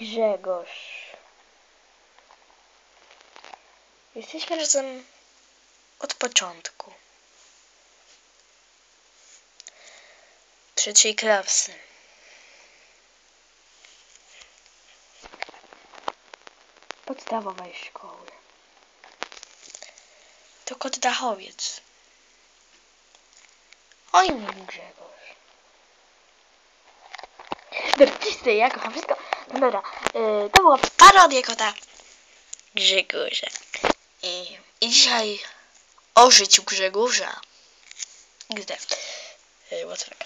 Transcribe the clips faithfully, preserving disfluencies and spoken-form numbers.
Grzegorz. Jesteśmy razem od początku. Trzeciej klasy. Podstawowej szkoły. To kot dachowiec. Oj, mój Grzegorz. Dobra, czysty, ja kocham wszystko. No dobra, yy, to była parodia kota Grzegorza. I, i dzisiaj o życiu Grzegorza. Gdy? Yy, what the fuck.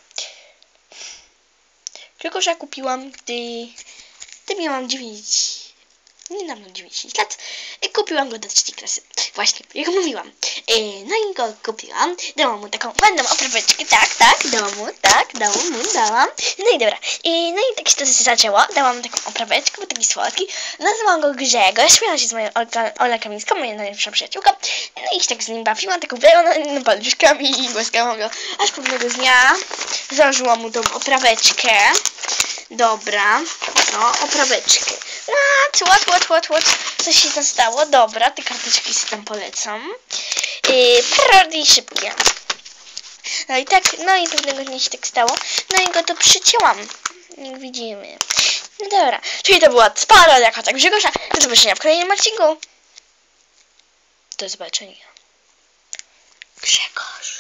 Grzegorza kupiłam, gdy, gdy miałam dziewięć, niedawno dziewięć lat. I kupiłam go do trzeciej klasy. Właśnie, jak mówiłam. Yy, no i go kupiłam. Dałam mu taką ładną opraweczkę. Tak, tak, dałam mu, tak, dałam mu, dałam. No i dobra. I, no i tak się to zaczęło. Dałam mu taką opraweczkę, bo taki słodki. Nazwałam go Grzegorz. Śmiałam się z moją Olka, Ola Kamińską, moją najlepszą przyjaciółką. No i się tak z nim bawiłam, taką no, paluszkami i głaskałam go. Aż pewnego dnia założyłam mu tą opraweczkę. Dobra, no, opraweczkę. What, what, what, what, what? Coś się tam stało? Dobra, te karteczki sobie tam polecam. Yy, Parody szybkie. No i tak, no i pewnego dnia się tak stało. No i go to przycięłam. Jak widzimy. No dobra, czyli to była parodia kota Grzegorza. Do zobaczenia w kolejnym odcinku. Do zobaczenia. Grzegorz.